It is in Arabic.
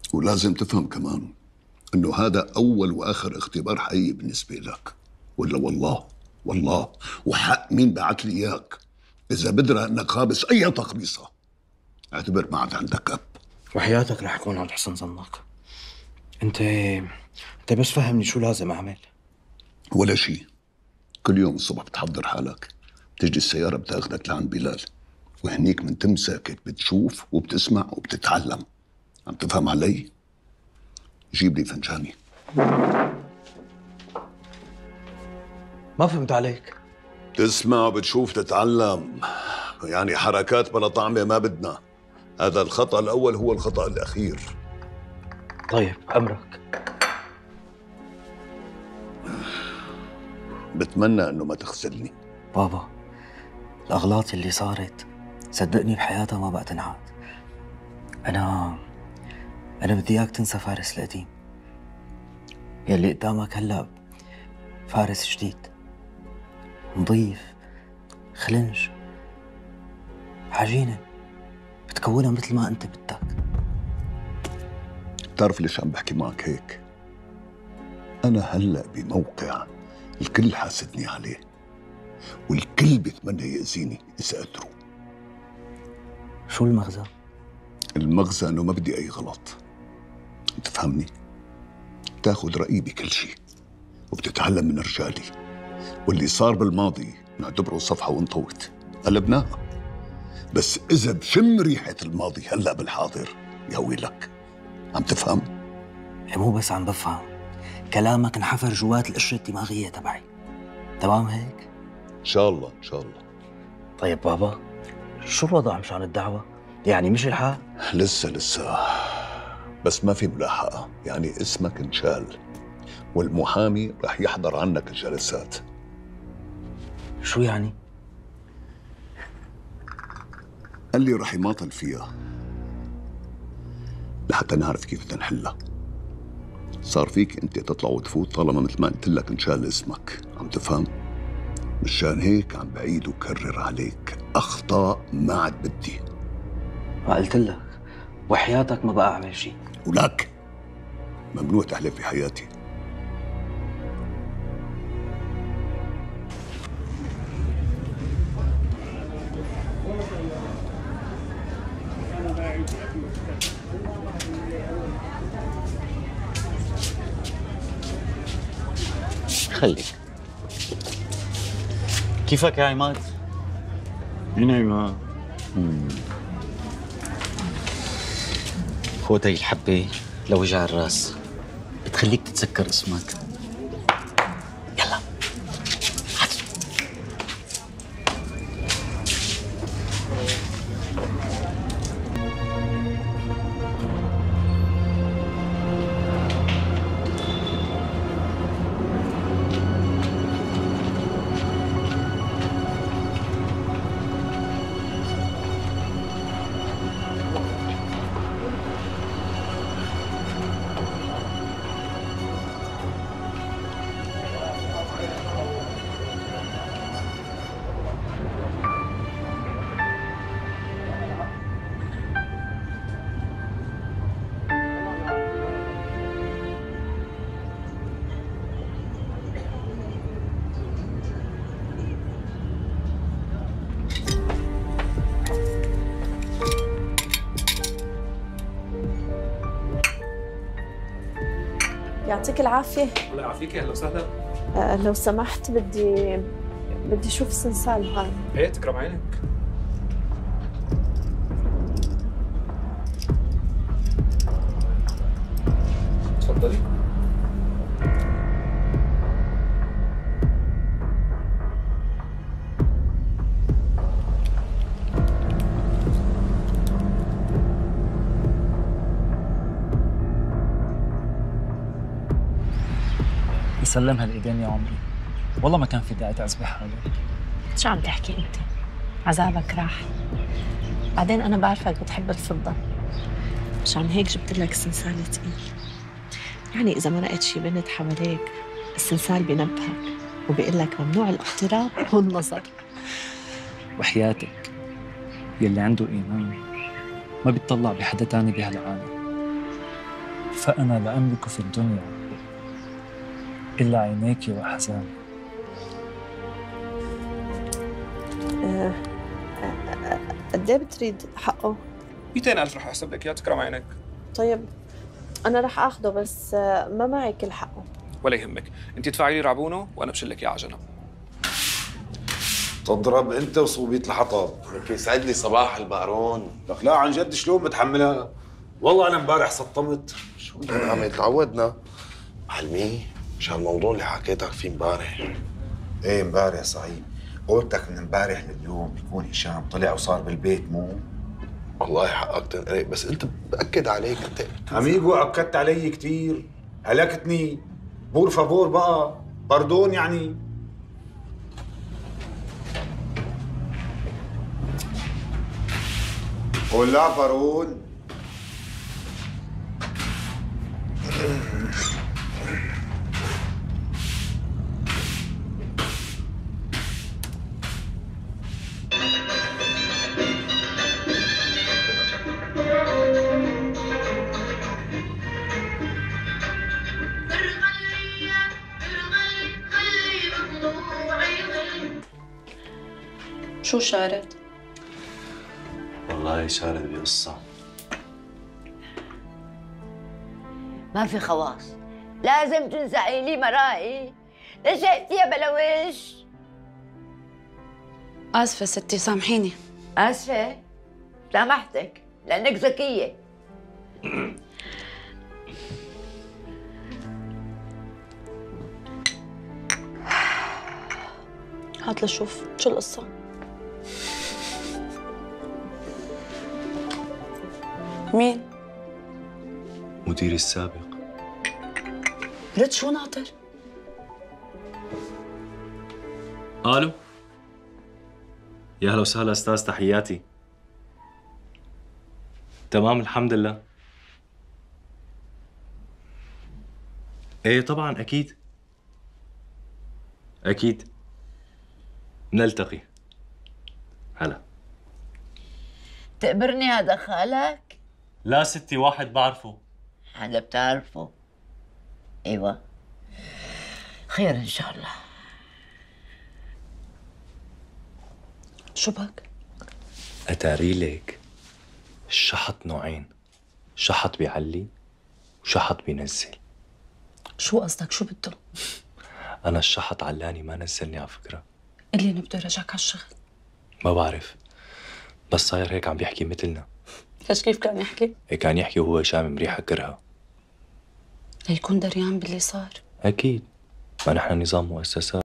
ولازم تفهم كمان انه هذا اول واخر اختبار حقيقي بالنسبه لك. ولا والله وحق مين بعت لي اياك، اذا بدرى انك خابص اي تخبيصه اعتبر ما عاد عندك اب. وحياتك رح اكون عند حسن ظنك. انت بس فهمني شو لازم اعمل. ولا شيء. كل يوم الصبح بتحضر حالك، بتجي السياره بتاخذك لعند بلال، وهنيك من تم ساكت بتشوف وبتسمع وبتتعلم. عم تفهم علي؟ جيب لي فنجاني. ما فهمت عليك. تسمع وبتشوف تتعلم، يعني حركات بلا طعمة ما بدنا. هذا الخطأ الأول هو الخطأ الأخير. طيب امرك. بتمنى إنه ما تخذلني. بابا، الاغلاط اللي صارت صدقني بحياتها ما بقى تنعاد. انا بدي اياك تنسى فارس القديم. يلي قدامك هلا فارس جديد، نظيف، خلنج، عجينة بتكونها مثل ما انت بدك. بتعرف ليش عم بحكي معك هيك؟ أنا هلأ بموقع الكل حاسدني عليه، والكل بيتمنى يأذيني إذا قدروا. شو المغزى؟ المغزى إنه ما بدي أي غلط. تفهمني؟ تاخذ رأيي بكل شيء وبتتعلم من رجالي، واللي صار بالماضي نعتبره صفحة وانطوت، قلبناها. بس إذا بشم ريحة الماضي هلأ بالحاضر يا ويلك. عم تفهم؟ مو بس عم بفهم، كلامك انحفر جوات القشرة الدماغية تبعي. تمام هيك؟ إن شاء الله إن شاء الله. طيب بابا، شو الوضع مشان الدعوة؟ يعني مش الحال؟ لسه بس ما في ملاحقة، يعني اسمك انشال، والمحامي رح يحضر عنك الجلسات. شو يعني؟ قال لي رح يماطل فيها لحتى نعرف كيف بدنا نحلها. صار فيك انت تطلع وتفوت طالما مثل ما قلت لك انشال اسمك. عم تفهم؟ مشان هيك عم بعيد وكرر عليك، اخطاء ما عاد بدي. ما قلت لك وحياتك ما بقى اعمل شيء. ولك ممنوع تحلف في حياتي. خليك. كيفك يا عماد؟ مين عماد؟ خذ هي الحبة لوجع الراس، بتخليك تتذكر اسمك. يلا هات. يعطيك العافية. الله يعافيك، اهلا وسهلا. لو سمحت بدي اشوف السنسال هاي. ايه تكرم عينك. تفضلي. يسلمها الايدين يا عمري، والله ما كان في داعي تعذبي حالك. شو عم تحكي انت؟ عذابك راح. بعدين انا بعرفك بتحب الفضة، مشان هيك جبت لك سنسال تقيل. يعني اذا ما لقيت شي بنت حواليك السنسال بينبهك وبيقول لك ممنوع الاقتراب والنظر. وحياتك يلي عنده ايمان ما بيطلع بحدا تاني بهالعالم. فأنا لا أملك في الدنيا إلا عينيك وأحزاني. قد ايه بتريد حقه؟ 200,000 رح احسب لك اياه، تكرم عينك. طيب انا رح اخده، بس ما معي كل حقه. ولا يهمك، انت ادفعي لي رعبونه وانا بشيل لك اياه على جنب. تضرب انت وصوبية الحطب. لك يسعد لي صباح البقرون. لك لا عن جد شلون بتحملها؟ والله انا امبارح سطمت. شو بدنا نعمل؟ تعودنا. معلمي مش هالموضوع اللي حكيتك فيه امبارح. ايه امبارح صحيح. قلتك من امبارح لليوم يكون هشام طلع وصار بالبيت مو؟ والله حقك تنقرق، بس انت بأكد عليك انت. اميغو عكدت علي كثير، هلكتني. بور فابور بقى، باردون يعني. قول لا بارون. شو شارد؟ والله شارد بقصة. ما في خواص، لازم تنزعي لي مرائي. لجأت يا بلوش. آسفة ستي سامحيني. آسفة؟ سامحتك لأنك ذكية. هات لشوف شو القصة. مين؟ مديري السابق. رد شو ناطر؟ الو، يا هلا وسهلا استاذ، تحياتي. تمام الحمد لله. ايه طبعا اكيد اكيد نلتقي. هلا. تقبرني هذا خالك؟ لا ستي، واحد بعرفه. هذا بتعرفه؟ ايوه، خير ان شاء الله. شو بك؟ اتاري لك الشحط نوعين، شحط بيعلي وشحط بينزل. شو قصدك؟ شو بده؟ انا الشحط علاني ما نزلني على فكرة. اللي انا بده يرجعك على الشغل. ما بعرف، بس صاير هيك عم بيحكي مثلنا. ليش كيف كان يحكي؟ كان يحكي وهو شامم ريحة كرهة. ليكون دريان باللي صار. أكيد، ما نحن نظام مؤسسات.